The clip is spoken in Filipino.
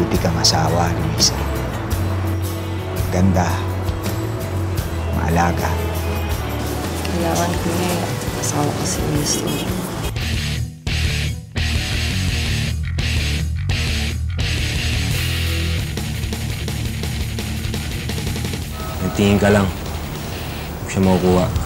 mabuti kang asawa, Luisa. Ganda. Maalaga. Kailangan ko na asawa ko si Winston. Nagtingin ka lang. Huwag siya makukuha.